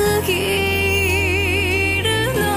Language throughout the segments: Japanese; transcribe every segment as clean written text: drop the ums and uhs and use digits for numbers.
すぎるの。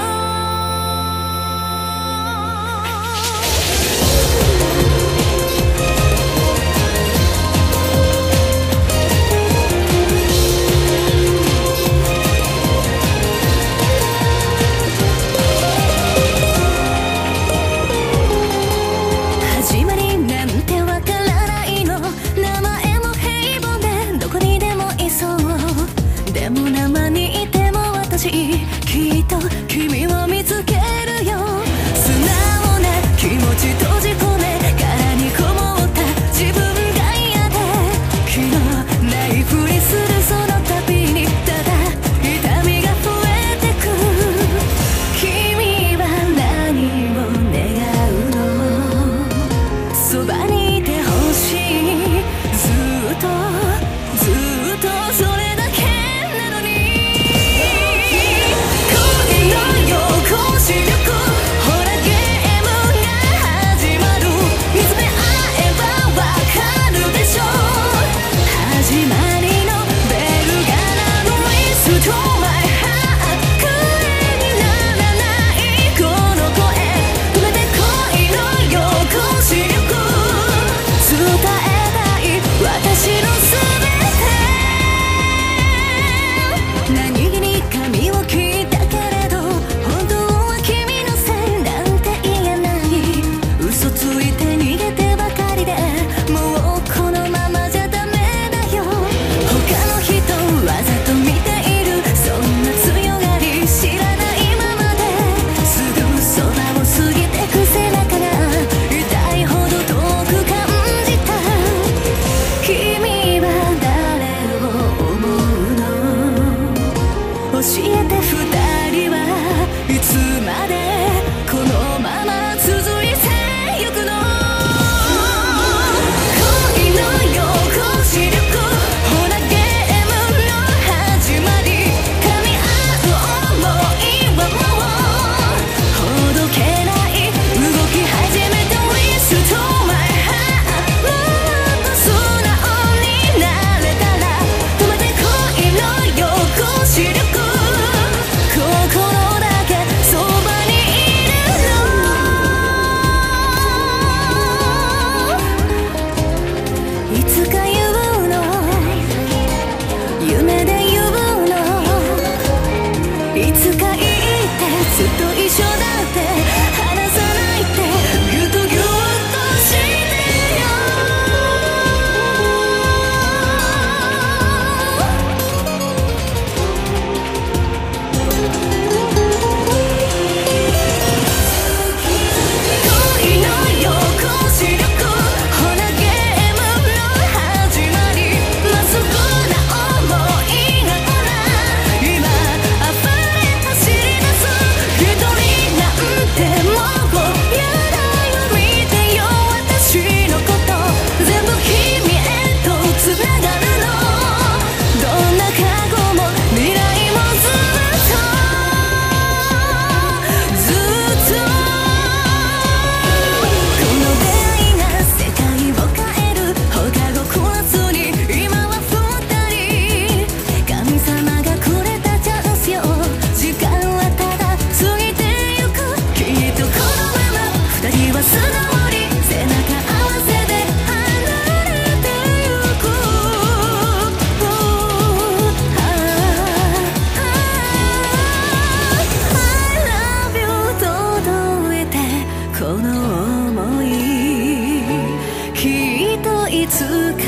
始まりなんてわからないの。名前も平凡でどこにでもいそう。でも生にいても私きっと君を見つけるよ。素直な気持ち閉じ込め殻にこもった自分が嫌で気のないふりするその度にただ痛みが増えてく。君は何を願うの。そばにいてほしい。ずっとずっとそれだけなのに。恋の横視力ほらゲームが始まる。見つめ合えばわかるでしょ。始まりのベルが鳴る。Restore my heart 声にならないこの声。止めて恋の横視力伝えたい私の全て。何気に髪を切ったけれど本当は君のせいなんて言えない。嘘ついて逃げてばかりでもうこのままじゃダメだよ。他の人わざと見ているそんな強がり知らないままですぐそばを過ぎてく背中が痛いほど遠く感じた。君は誰を思うの。教えて二人はいつまでこのまま続いてゆくの。恋の横視力ほらゲームの始まり。噛み合う想いはもうほどけない。動き始めて Restore my heart もっと素直になれたら。止めて恋の横視力心だけそばにいるの。いつか言うの。夢で言うの。いつか言ってずっと一緒だって離さないってぎゅっとぎゅっとしてよ。恋の横視力ほらゲームの始まり。まっすぐな想いがほら今溢れ走り出す。一人なんてもうやだよ。見てよ私のこと全部君へとつながるの。どんな過去も未来もずっとずっとこの出会いが世界を変える。放課後クラスに今は二人。神様がくれたチャンスよ。時間はただ過ぎてゆく。きっとこのまま二人は素直に背中合わせで離れてゆく。I love you 届いてこの想いきっといつか